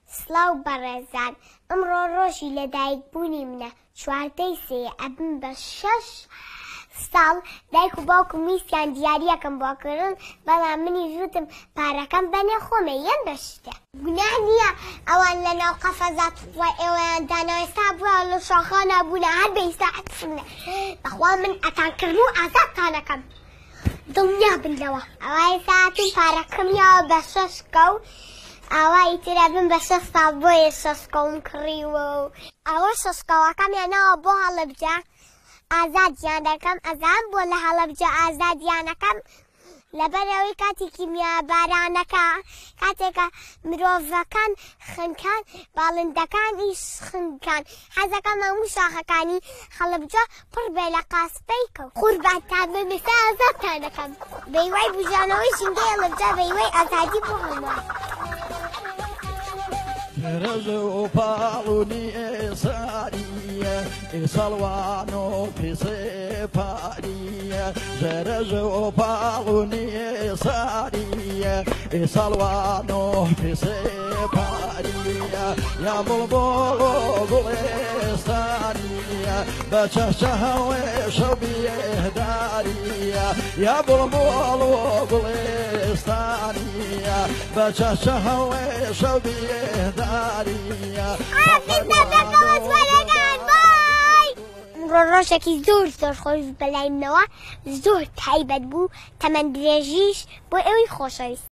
سڵاو بەڕێزان، ئەمڕۆ ڕۆژی لەدایکبوونی منە، 4ی سێ ئەبن بە 6 ساڵ. دایک و باوکم ویستیان دیاریەکەم بۆکردن، بەڵام منیش وتم پارەکەم بەنێ خۆمە یەن بەشتە. گوناه نییە ئەوان لەناو قەفەزات ئێوەیان دانا، ئێستا بووە لە شاخانە بوونە، هەر بە ئێستا حەسمنە. بەخوا من ئەتانکردن و ئازادتانەکەم، دڵنیا بن لەوە. ئەوە ئێستا هاتوون پارەکەمیەوە بە 6 کەو، ئاوا ئیترە بن بە 6 ساڵ بۆیە 6 کەوم کڕیوە و ئەوە 6 کەوەکەمیانەوە بۆ هەڵەبجە ئازادیان دەکەم. ئەزان بۆ لە هەڵەبجە ئازادیانەکەم لەبەرەوەی کاتێکی میابارانەکە، کاتێکە مرۆڤەکان خنکان، باڵندەکانیش خنکان، حەزەکەم هەموو شاخەکانی هەڵەبجە پڕ بێ لە قاسپەی کەوت. قوربانتان بم، ئێستا ئازادتانەکەم بەیوای بژانەوەی ژینگەی هەڵەبجە، بەیوای ئازادی بۆ هەمووان. رزو پالونی ساریه سالوانو پیسه پاریه رزو پالونی ساریه سالوانو پیسه پاریه یا بلبلو گلستانیه بچه شهوه شبیه داریه یا بلبلو گلستانیه بچه شهوه شبیه ڕۆژێکی زۆر خۆش بەلای منەوە، زۆر تایبەت بوو، تەمەن درێژیش بۆ ئێوەی خۆشەویست.